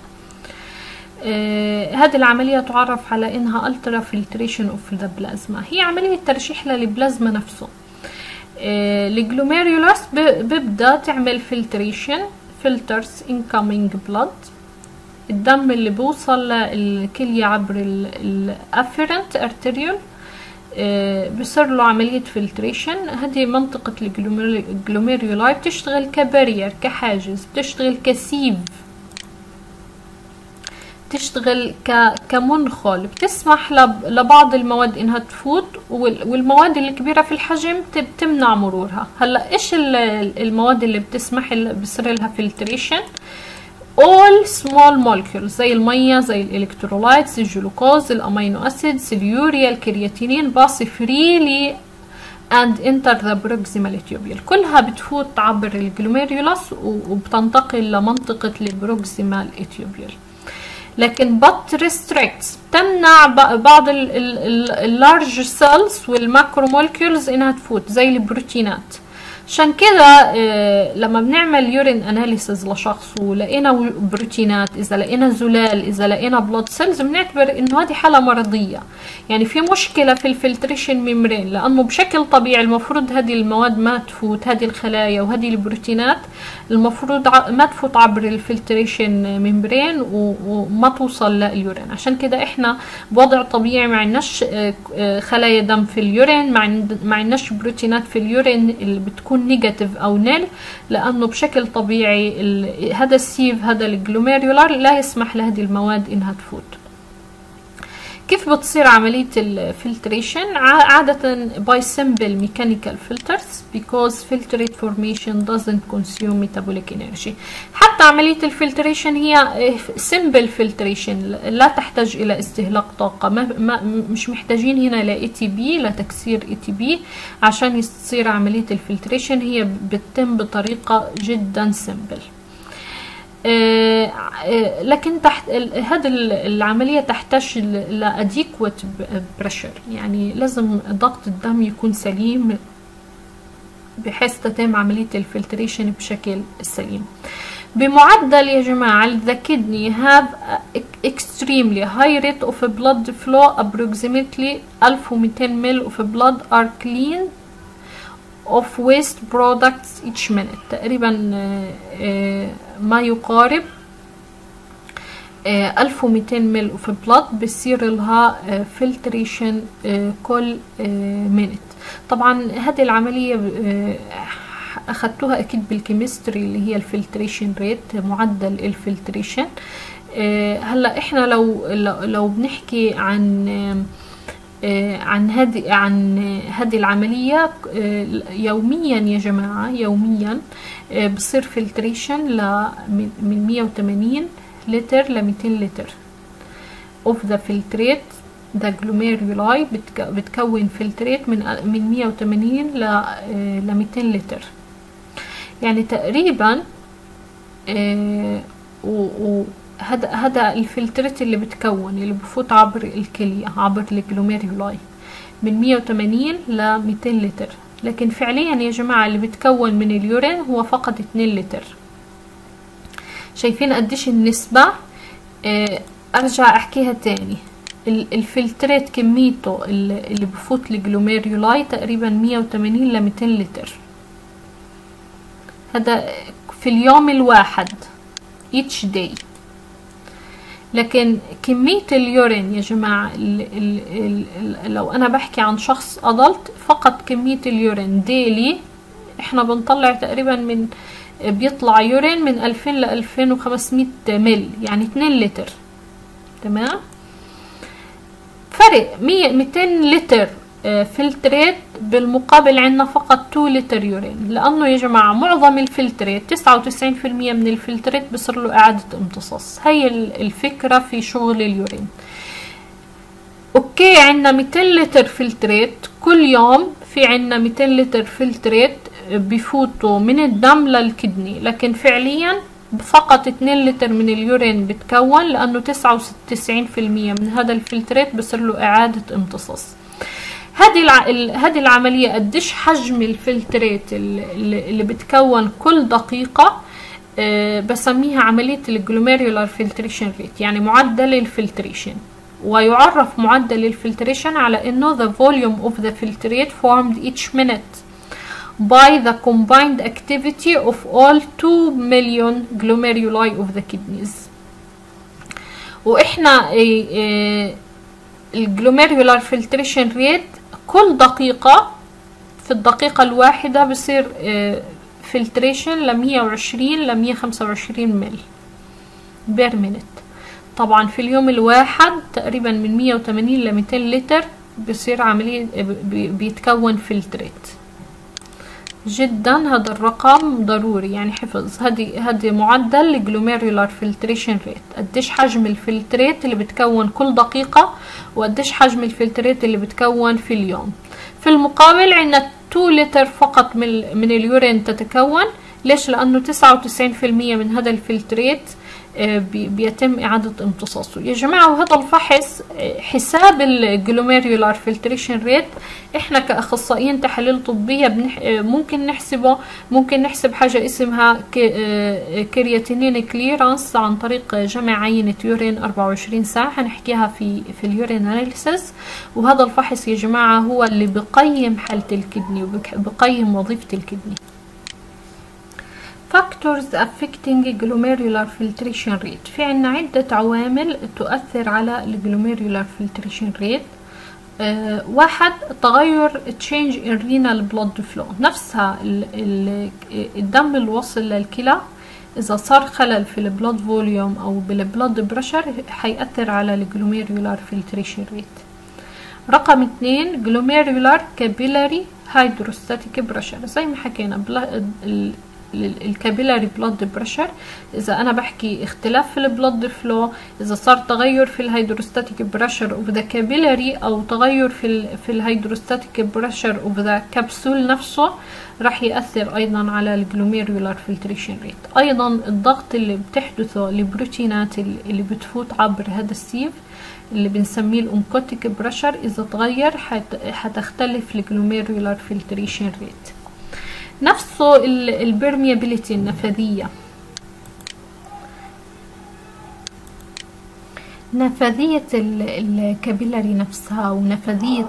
آه هذه العملية تعرف على انها الترا فلتريشن اوف ذا بلازما. هي عملية ترشيح للبلازما نفسه. الجلوميرولس ببدأ تعمل فلتريشن، فلترز incoming blood، الدم اللي بوصل للكلية عبر الافيرنت ارتريول بصير له عملية فلتريشن. هذه منطقة الجلوميرولاي بتشتغل كبارير، كحاجز، بتشتغل كسيف، تشتغل كمنخل، بتسمح لبعض المواد انها تفوت، والمواد الكبيرة في الحجم بتمنع مرورها. هلا ايش المواد اللي بتسمح بصير لها فلتريشن؟ all small molecules زي المية، زي الالكترولايتس، الجلوكوز، الامينو اسيدز، اليوريا، الكرياتينين، باص فريلي and enter the proximal tubule. كلها بتفوت عبر الجلوميرولس وبتنتقل لمنطقة البروكسيمال تيوبيول. لكن but restricts تمنع بعض اللارج سيلز والماكرو مولكيولز انها تفوت، زي البروتينات. عشان كده لما بنعمل يورين اناليسز لشخص ولقينا بروتينات، اذا لقينا زلال، اذا لقينا بلود سيلز، بنعتبر انه هذه حاله مرضيه، يعني في مشكله في الفلتريشن ميمبرين، لانه بشكل طبيعي المفروض هذه المواد ما تفوت، هذه الخلايا وهذه البروتينات المفروض ما تفوت عبر الفلتريشن ميمبرين وما توصل لليورين. عشان كده احنا بوضع طبيعي ما عندناش خلايا دم في اليورين، ما عندناش بروتينات في اليورين اللي بتكون نيجاتيف او نيل، لانه بشكل طبيعي هذا السيف، هذا الجلوميرولار لا يسمح لهذه المواد انها تفوت. كيف بتصير عملية الفلتريشن؟ عادة by simple mechanical filters because filtrate formation doesn't consume metabolic energy. حتى عملية الفلتريشن هي simple filtration، لا تحتاج إلى استهلاك طاقة، ما ما مش محتاجين هنا ل إيه تي بي، لتكسير إيه تي بي عشان تصير عملية الفلتريشن، هي بتتم بطريقة جدا simple. آه آه لكن تحت هذه العملية تحتاج لأديكوت بريشر، يعني لازم ضغط الدم يكون سليم بحيث تتم عملية الفلتريشن بشكل سليم. بمعدل يا جماعة the kidney have extremely high rate of blood flow approximately ألف ومئتين مل of blood are clean of waste products each minute. تقريبا ما يقارب ألف ومئتين مل of blood بيصير لها filtration كل minute. طبعا هذه العملية أخذتوها أكيد بالكيمستري اللي هي الفلتريشن ريت، معدل الفلتريشن. هلا إحنا لو لو بنحكي عن عن هذه عن هذه العملية يوميا يا جماعة، يوميا بصير فلتريشن ل من مية وثمانين لتر ل مئتين لتر of the filtrate the glomeruli بتكون فلتريت من من مية وثمانين ل مئتين لتر، يعني تقريبا و هذا هذا الفلترات اللي بتكون اللي بفوت عبر الكلية عبر الجلوميرولاي من مية وثمانين ل مئتين لتر، لكن فعليا يا جماعة اللي بتكون من اليورين هو فقط اثنين لتر. شايفين قديش النسبة؟ اه ارجع احكيها تاني، الفلترات كميته اللي بفوت الجلوميرولاي تقريبا مية وثمانين ل مئتين لتر، هذا في اليوم الواحد each day. لكن كمية اليورين يا جماعة ال ال ال لو أنا بحكي عن شخص أدلت، فقط كمية اليورين ديلي إحنا بنطلع تقريبا من بيطلع يورين من ألفين ل ألفين وخمسمئة مل، يعني اثنين لتر. تمام؟ فرق مئتين لتر فلترات بالمقابل عندنا فقط اثنين لتر يورين، لانه يا جماعه معظم الفلترات تسعة وتسعين بالمئة من الفلترات بصير له اعاده امتصاص. هي الفكره في شغل اليورين. اوكي، عندنا مئتين لتر فلترات كل يوم، في عندنا مئتين لتر فلترات بفوتوا من الدم للكدني، لكن فعليا فقط اثنين لتر من اليورين بتكون، لانه تسعة وتسعين بالمئة من هذا الفلترات بصير له اعاده امتصاص. هذه هذه العمليه قديش حجم الفلترات اللي, اللي بتكون كل دقيقه، أه بسميها عمليه الجلوميرولار فلتريشن ريت، يعني معدل الفلتريشن. ويعرف معدل الفلتريشن على انه the volume of the filtrate formed each minute by the combined activity of all two million glomeruli of the kidneys. واحنا ايه ايه الجلوميرولار فلتريشن ريت كل دقيقة، في الدقيقة الواحدة بصير فلتريشن ل مية وعشرين ل مية وخمسة وعشرين مل بير مينت. طبعا في اليوم الواحد تقريبا من مية وثمانين ل مئتين لتر بصير عملية بيتكون فلترات. جدا هذا الرقم ضروري يعني حفظ. هذه هذه معدل الجلوميرولار فلتريشن ريت، قديش حجم الفلترات اللي بتكون كل دقيقة وقديش حجم الفلترات اللي بتكون في اليوم. في المقابل عندنا اثنين لتر فقط من من اليورين تتكون، ليش؟ لأنه تسعة وتسعين بالمية من هذا الفلترات بيتم إعادة امتصاصه يا جماعة. وهذا الفحص حساب الجلوميريولار فلتريشن ريت احنا كأخصائيين تحاليل طبية بنح... ممكن نحسبه، ممكن نحسب حاجة اسمها ك... كرياتينين كليرانس عن طريق جمع عينة يورين أربعة وعشرين ساعة، هنحكيها في في اليورين اناليسيس. وهذا الفحص يا جماعة هو اللي بقيم حالة الكدني وبقيم وظيفة الكدني. Factors affecting glomerular filtration rate. في عنا عدة عوامل تؤثر على الجلوميرولار filtration rate. أه واحد، تغير change in renal blood flow، نفسها ال ال الدم الوصل للكلى إذا صار خلل في البلود فوليوم أو بالبلود بريشر حيأثر على الجلوميرولار filtration rate. رقم اثنين، glomerular capillary hydrostatic pressure، زي ما حكينا الكابيلاري بلود بريشر. اذا انا بحكي اختلاف في البلود فلو، اذا صار تغير في الهيدروستاتيك بريشر اوف ذا كابيلاري او تغير في ال في الهيدروستاتيك بريشر اوف ذا كبسول نفسه، راح ياثر ايضا على الجلوميرولار فلتريشن ريت. ايضا الضغط اللي بتحدثه البروتينات اللي بتفوت عبر هذا السيف اللي بنسميه الانكوتيك بريشر، اذا تغير حتختلف الجلوميرولار فلتريشن ريت. نفسه البرميابيليتي، النفاذية، نفاذية الكابيلاري نفسها ونفاذية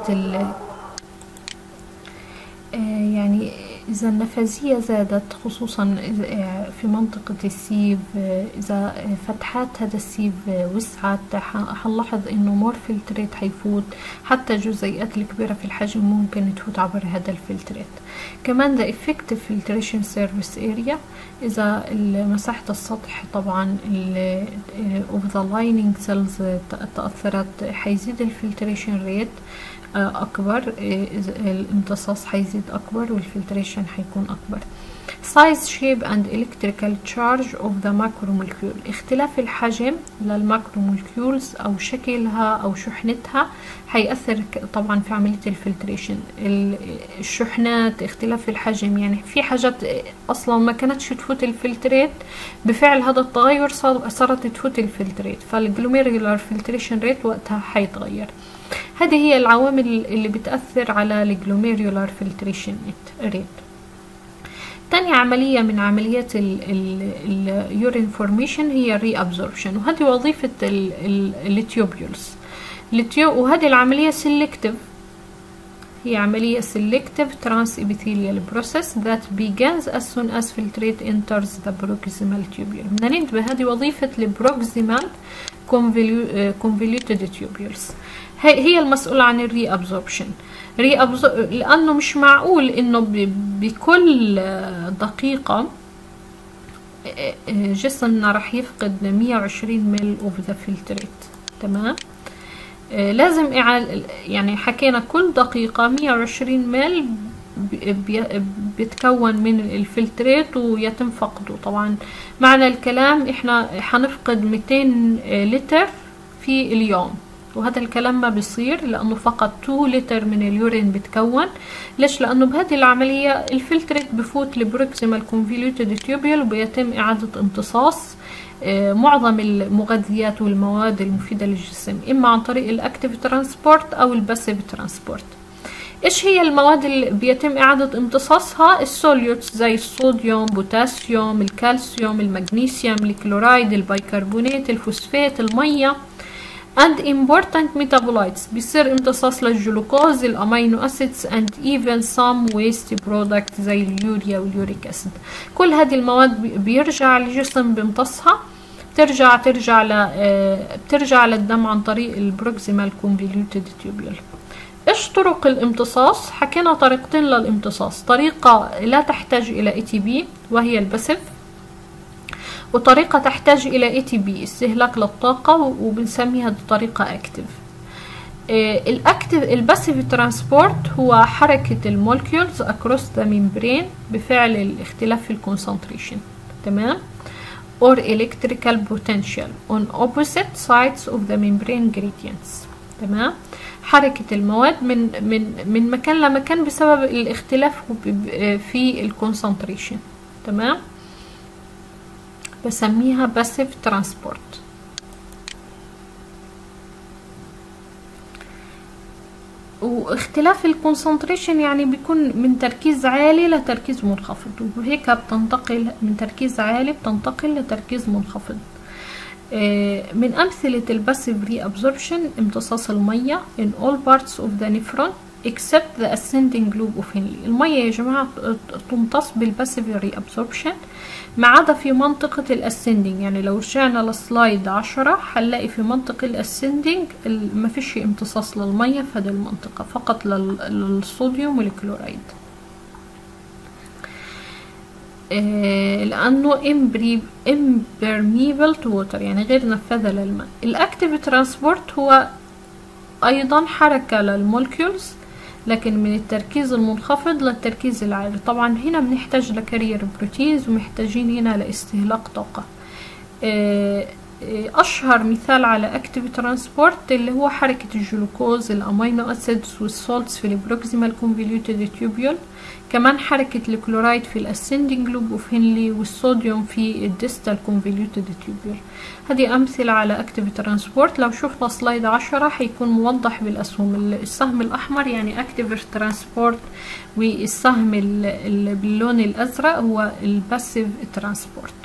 يعني إذا النفاذية زادت خصوصا في منطقة السيف، إذا فتحات هذا السيف وسعت حنلاحظ إنه مور فلترات حيفوت، حتى جزيئات الكبيرة في الحجم ممكن تفوت عبر هذا الفلترات. كمان the effective filtration surface area، إذا مساحة السطح طبعا of the lining cells تأثرت حيزيد الفلتريشن ريت أكبر، الامتصاص حيزيد أكبر والفلتريشن حيكون أكبر. size shape and electrical charge of the macromolecule، اختلاف الحجم للماكرومولكيولز أو شكلها أو شحنتها حيأثر طبعا في عملية الفلتريشن. الشحنات، اختلاف الحجم، يعني في حاجات أصلا ما كانتش تفوت الفلترات، بفعل هذا التغير صارت تفوت الفلترات، فالجلوميرولار فلتريشن ريت وقتها حيتغير. هذه هي العوامل اللي بتأثر على الجلوميرولار فلتريشن ريت. تاني عملية من عمليات اليورين فورميشن هي الري ابزوربشن، وهذه وظيفة التيوبيولز. وهذه العملية سيلكتيف، هي عملية selective trans-epithelial process that begins as soon as filtrate enters the proximal tubule. بدنا ننتبه هذه وظيفة البروكسيمال convoluted tubules، هي المسؤولة عن الري ابزوربشن. ري لأنه مش معقول إنه بكل دقيقة جسمنا راح يفقد مية وعشرين مل اوف ذا فلتريت، تمام؟ لازم يعني حكينا كل دقيقة مية وعشرين مل بيتكون من الفلتريت ويتم فقده. طبعا معنى الكلام احنا حنفقد مئتين لتر في اليوم، وهذا الكلام ما بيصير لأنه فقط اتنين لتر من اليورين بتكون. ليش؟ لأنه بهذه العملية الفلتريت بفوت لبروكسيمال كونفوليوتد تيوبيول وبيتم إعادة امتصاص معظم المغذيات والمواد المفيدة للجسم، إما عن طريق الأكتيف ترانسبورت أو الباسيف ترانسبورت. إيش هي المواد اللي بيتم إعادة امتصاصها؟ السوليوتس زي الصوديوم، بوتاسيوم، الكالسيوم، المغنيسيوم، الكلورايد، البيكربونات، الفوسفات، المية. and important metabolites، بيصير امتصاص للجلوكوز، الامينو اسيدز and even some waste product زي اليوريا واليوريك اسيد. كل هذه المواد بيرجع الجسم بيمتصها، بترجع ترجع ل بترجع للدم عن طريق البروكسيمال كونفوليوتد تيوبيول. ايش طرق الامتصاص؟ حكينا طريقتين للامتصاص، طريقة لا تحتاج الى اي تي بي وهي الباسيف، وطريقة تحتاج إلى اي تي بي استهلاك للطاقة وبنسميها الطريقة اكتف. الاكتف الباسيف ترانسبورت هو حركة المولكيولز اكروس ذا ميمبرين بفعل الاختلاف في الكونسنتريشن، تمام؟ or electrical potential on opposite sides of the membrane gradients، تمام؟ حركة المواد من من من مكان لمكان بسبب الاختلاف في الكونسنتريشن. تمام، بسميها باسيف ترانسبورت. واختلاف الكونسنتريشن يعني بيكون من تركيز عالي لتركيز منخفض، وهيك بتنتقل من تركيز عالي بتنتقل لتركيز منخفض. من أمثلة الباسيف ري أبزوربشن امتصاص المية in all parts of the nephron except the ascending lobe of Henle. المية يا جماعة تمتص بالباسيف ري أبزوربشن ما عدا في منطقة الاسندنج. يعني لو رجعنا لسلايد عشرة هنلاقي في منطقة الاسندنج ما فيش امتصاص للمية في هذه المنطقة، فقط للصوديوم والكلورايد. آه لأنه impermeable to water يعني غير نفاذة للماء. الأكتيف ترانسبورت هو أيضا حركة للمولكيولز لكن من التركيز المنخفض للتركيز العالي. طبعا هنا بنحتاج لكارير بروتينز ومحتاجين هنا لاستهلاك طاقة. أشهر مثال على أكتيف ترانسبورت اللي هو حركة الجلوكوز، الأمينو أسيدز والسولتس في البروكسيمال كونفوليوتد تيوبيول، كمان حركة الكلورايد في الاسندنج لوب اوف هنلي، والصوديوم في الديستال كونفوليوتد تيوبيول. هذه أمثلة على أكتيف ترانسبورت. لو شفنا سلايد عشرة هيكون موضح بالأسهم. السهم الأحمر يعني أكتيف ترانسبورت، والسهم اللي باللون الأزرق هو الباسيف ترانسبورت.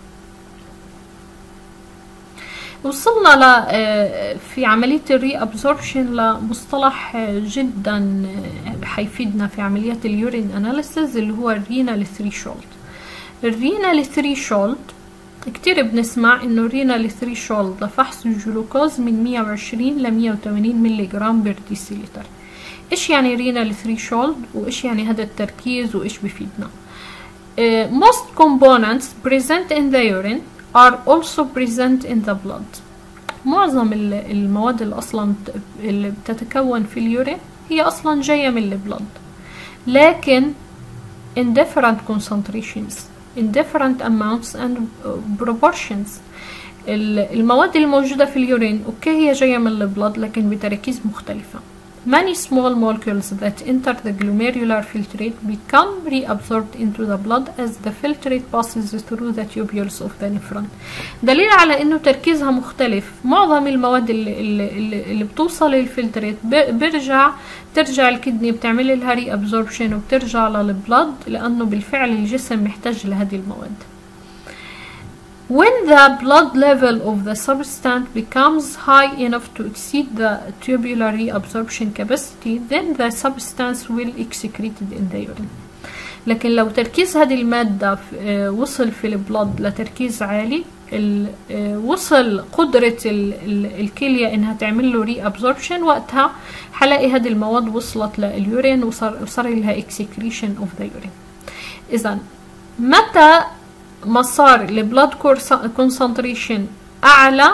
وصلنا ل في عملية الري أبزوربشن لمصطلح جدا حيفيدنا في عمليات اليورين أناليسيز اللي هو الرينال ثريشولد. الرينال ثريشولد كتير بنسمع انه الرينال ثريشولد لفحص الجلوكوز من مية وعشرين ل مية وثمانين ملي جرام بير ديسيلتر. ايش يعني رينال ثريشولد وايش يعني هذا التركيز وايش بفيدنا؟ uh, most components present in the urine are also present in the blood. معظم المواد اللي اصلا اللي بتتكون في اليورين هي اصلا جايه من البلد، لكن in different concentrations in different amounts and proportions. المواد الموجودة في اليورين اوكي هي جاية من البلد لكن بتركيز مختلفة. Many small molecules that enter the glomerular filtrate become reabsorbed into the blood as the filtrate passes through the tubules of the nephron. دليل على انه تركيزها مختلف. معظم المواد اللي, اللي, اللي بتوصل للفلتريت برجع ترجع الكدني بتعمل لها ري ابزوربشن وبترجع للبلد لانه بالفعل الجسم محتاج لهذه المواد. When the blood level of the substance becomes high enough to exceed the tubular reabsorption capacity, then the substance will excreted in the urine. لكن لو تركيز هذه المادة وصل في البلد لتركيز عالي، وصل قدرة الكلية انها تعمل له ري ابزوربشن، وقتها حلاقي هذه المواد وصلت لليورين وصار صار لها excretion of the urine. اذا متى ما صار البلاد كونسنتريشن اعلى،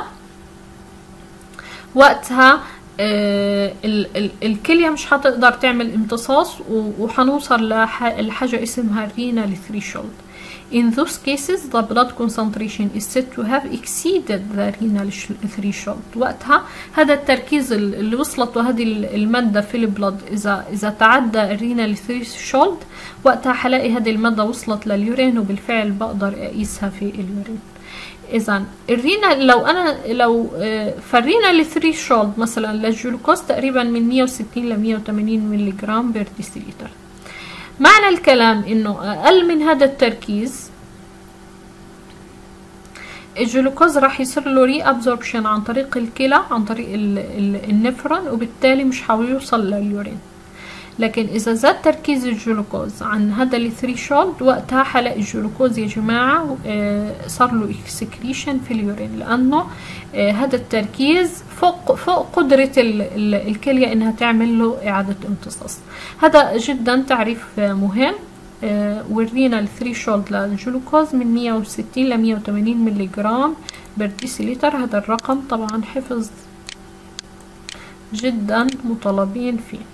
وقتها آه ال ال الكليه مش هتقدر تعمل امتصاص وحنوصل لحاجه اسمها الرينال ثريشولد. In those cases the blood concentration is said to have exceeded the renal threshold. وقتها هذا التركيز اللي وصلت له هذه المادة في البلد إذا إذا تعدى الرينال threshold، وقتها حلاقي هذه المادة وصلت لليورين وبالفعل بقدر أقيسها في اليورين. إذا الرينال لو أنا لو فالرينال threshold مثلا للجلوكوز تقريبا من مية وستين ل مية وثمانين ملي جرام بير ديسيلتر. معنى الكلام انه اقل من هذا التركيز الجلوكوز راح يصير له ري ابزوربشن عن طريق الكلى عن طريق النفرون وبالتالي مش هيوصل لليورين. لكن اذا زاد تركيز الجلوكوز عن هذا الثريشولد، وقتها حلاقي الجلوكوز يا جماعه صار له اكسكريشن في اليورين، لانه هذا التركيز فوق فوق قدره الكليه انها تعمل له اعاده امتصاص. هذا جدا تعريف مهم. ورينا الثريشولد للجلوكوز من مية وستين ل مية وثمانين ملي جرام بر ديسيلتر. هذا الرقم طبعا حفظ جدا مطالبين فيه.